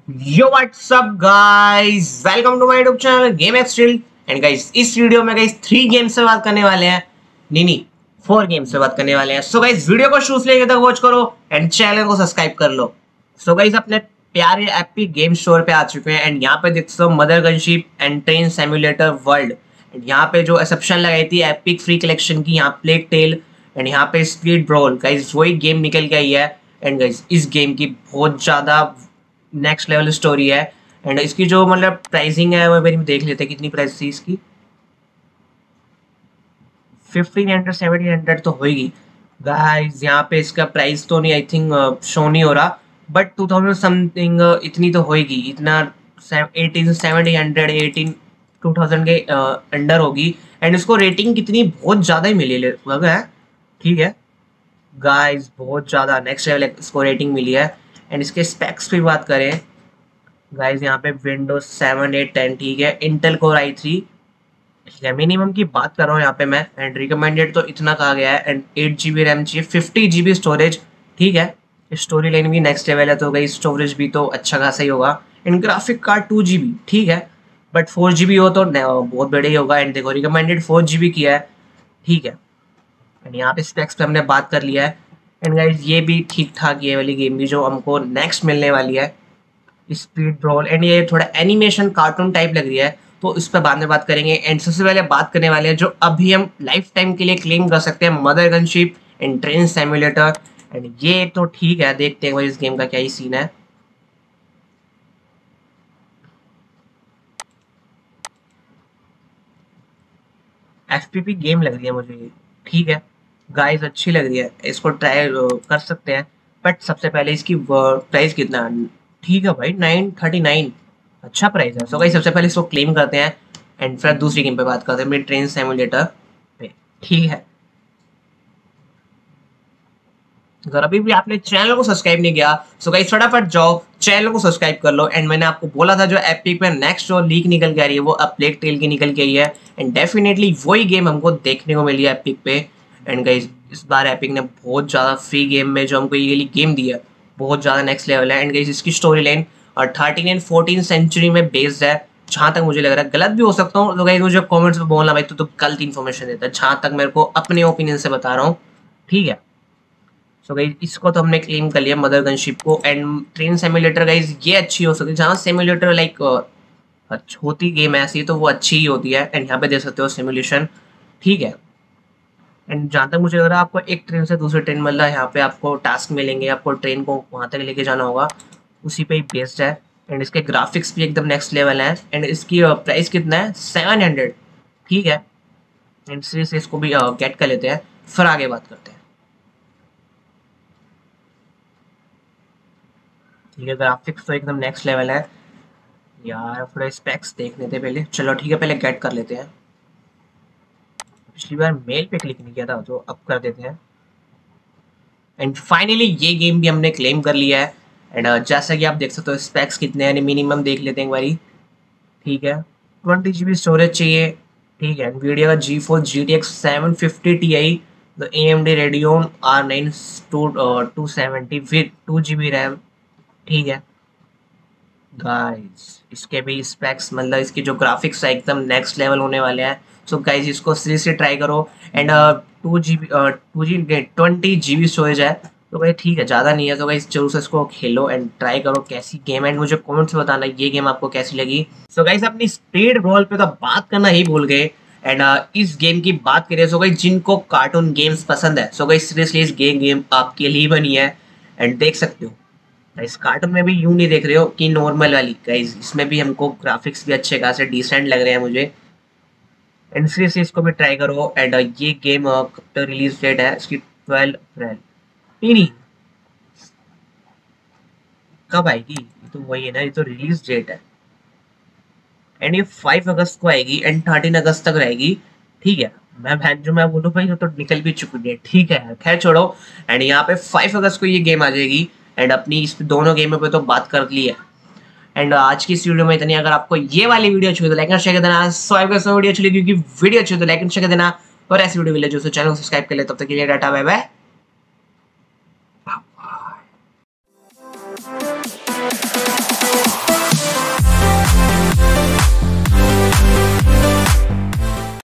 Yo what's up guys, welcome to my YouTube channel game एक्सट्रील। And guys इस video में guys 3 games से बात करने वाले हैं। नहीं 4 गेम्स से बात करने वाले हैं। सो गाइस वीडियो को शुरू से लेकर तक वॉच करो एंड चैनल को सब्सक्राइब कर लो। सो गाइस अपने प्यारे एपिक गेम स्टोर पे आ चुके हैं एंड यहाँ पे देख सकते हो mother gunship and train simulator world. And यहाँ पे जो एक्सेप्शन लगाई थी एपिक फ्री कलेक्शन की, यहाँ प्लेग टेल एंड यहाँ पे स्पीड ब्रोल, गाइस वही गेम निकल के आई है। एंड गाइस इस गेम की बहुत ज्यादा नेक्स्ट लेवल स्टोरी है। एंड इसकी जो मतलब प्राइसिंग है वो मेरी देख लेते हैं कितनी प्राइस थी इसकी। 1500 1700 तो होगी गाइस। यहाँ पे इसका प्राइस तो नहीं, आई थिंक शो नहीं हो रहा, बट 2000 समथिंग इतनी तो होगी। इतना 2000 के अंडर होगी। एंड इसको रेटिंग कितनी बहुत ज़्यादा ही मिली लगभग है। ठीक है गाइस, बहुत ज़्यादा नेक्स्ट लेवल इसको रेटिंग मिली है। एंड इसके स्पेक्स की बात करें गाइस, यहाँ पे विंडोज 7 8 10 ठीक है, इंटेल कोर i3 ठीक है। मिनिमम की बात कर रहा हूँ यहाँ पे मैं। एंड रिकमेंडेड तो इतना कहा गया है। एंड 8 GB रैम चाहिए, 50 GB स्टोरेज ठीक है। स्टोरी लाइन भी नेक्स्ट लेवल है तो गई स्टोरेज भी तो अच्छा खासा ही होगा। एंड ग्राफिक कार्ड 2 GB ठीक है, बट 4 GB हो तो बहुत बड़े ही होगा। एंड देखो रिकमेंडेड 4 GB किया है ठीक है। एंड यहाँ पे स्पेक्स पे हमने बात कर लिया है। एंड गाइस ये भी ठीक ठाक, ये वाली गेम भी जो हमको नेक्स्ट मिलने वाली है स्पीड ब्रोल। एंड ये थोड़ा एनिमेशन कार्टून टाइप लग रही है तो इस पर बाद में बात करेंगे। एंड सबसे पहले बात करने वाले हैं जो अभी हम लाइफ टाइम के लिए क्लेम कर सकते हैं, mother gunship and train simulator. And ये तो ठीक है, देखते हैं इस गेम का क्या ही सीन है। एफपीपी गेम लग रही है मुझे ये, ठीक है गाइस अच्छी लग रही है, इसको ट्राई कर सकते हैं। बट सबसे पहले इसकी प्राइस कितना है? ठीक है भाई 939, अच्छा प्राइस है। सो गाइस सबसे पहले इसको क्लेम करते हैं एंड फिर दूसरी गेम पे बात करते हैं, मेरी ट्रेन सिमुलेटर पे ठीक है। अगर अभी भी आपने चैनल को सब्सक्राइब नहीं किया सो गाइस फटाफट जाओ चैनल को सब्सक्राइब कर लो। एंड मैंने आपको बोला था जो एपिक पे नेक्स्ट जो लीक निकल के आ रही है वो अब प्लेग टेल की निकल के आई है। एंड डेफिनेटली वही गेम हमको देखने को मिली है एपिक पे। एंड गाइस इस बार एपिक ने बहुत ज़्यादा फ्री गेम में जो हमको ये गेम दिया बहुत ज़्यादा नेक्स्ट लेवल है। एंड गाइस इसकी स्टोरी लाइन और 13 एंड 14 सेंचुरी में बेस्ड है जहाँ तक मुझे लग रहा है। गलत भी हो सकता हूँ तो गाइस मुझे कमेंट्स में बोलना भाई तो गलत इन्फॉर्मेशन देता है, जहाँ तक मेरे को अपने ओपिनियन से बता रहा हूँ ठीक है। सो गाइस इसको तो हमने क्लेम कर लिया मदर गनशिप को। एंड ट्रेन सिमुलेटर गाइस ये अच्छी हो सकती है, जहाँ सिमुलेटर लाइक होती गेम ऐसी तो वो अच्छी ही होती है। एंड यहाँ पे देख सकते हो सिमुलेशन ठीक है। एंड जहाँ तक मुझे लग रहा है आपको एक ट्रेन से दूसरी ट्रेन मतलब यहाँ पे आपको टास्क मिलेंगे, आपको ट्रेन को वहाँ तक लेके जाना होगा, उसी पे ही बेस्ड है। एंड इसके ग्राफिक्स भी एकदम नेक्स्ट लेवल है। एंड इसकी प्राइस कितना है 700 ठीक है। एंड से इसको भी गेट कर लेते हैं, फिर आगे बात करते हैं ठीक है। ग्राफिक्स तो एकदम नेक्स्ट लेवल है यार, थोड़ा स्पेक्स देख लेते पहले। चलो ठीक है पहले गेट कर लेते हैं। पिछली बार मेल पे क्लिक नहीं किया था तो अब कर देते हैं। एंड फाइनली ये गेम भी हमने क्लेम कर लिया है। एंड जैसा कि आप देख सकते हो स्पेक्स कितने हैं, मिनिमम देख लेते हैं एक बारी ठीक है। 20 GB स्टोरेज चाहिए ठीक है। वीडियो का GeForce GTX 750 Ti, the AMD Radeon R9 270 with 2 GB RAM ठीक है गाइस। इसके भी स्पेक्स मतलब इसकी जो ग्राफिक्स है एकदम नेक्स्ट लेवल होने वाले हैं। सो गाइस इसको सीरियसली ट्राई करो। एंड 20 GB स्टोरेज है तो भाई ठीक है, ज़्यादा नहीं है तो गाइस जरूर से इसको खेलो एंड ट्राई करो कैसी गेम है। एंड मुझे कमेंट से बताना ये गेम आपको कैसी लगी। सो गाइस अपनी स्पीड रोल पे तो बात करना ही भूल गए। एंड इस गेम की बात करें सो गाइस जिनको कार्टून गेम्स पसंद है सो गाइस सीरियसली इस गेम आपके लिए बनी है। एंड देख सकते हो इस कार्टून में भी यूं नहीं देख रहे हो कि नॉर्मल वाली, गाइस इसमें भी हमको ग्राफिक्स भी अच्छे खासे डिसेंट लग रहे हैं मुझे। एंड सीरियसली इसको भी ट्राई करो। एंड ये गेम कब तक रिलीज डेट है इसकी 12 अप्रैल, नहीं कब आएगी, ये तो वही है ना, ये तो रिलीज डेट है। एंड ये 5 अगस्त को आएगी एंड 13 अगस्त तक रहेगी ठीक है। मैं बोलूँ भाई तो निकल भी चुकी है ठीक है, खैर छोड़ो। एंड यहाँ पे 5 अगस्त को ये गेम आ जाएगी। एंड अपनी इस दोनों गेमों पे तो बात कर ली है। एंड आज की इस वीडियो में इतनी। अगर आपको ये वाली वीडियो अच्छी तो लाइक एंड शेयर कर देना। वीडियो अच्छी लगी क्योंकि वीडियो अच्छी तो लाइक एंड शेयर कर देना और ऐसी वीडियो मिले जो चैनल को सब्सक्राइब कर ले। तब तक के लिए टाटा बाय बाय।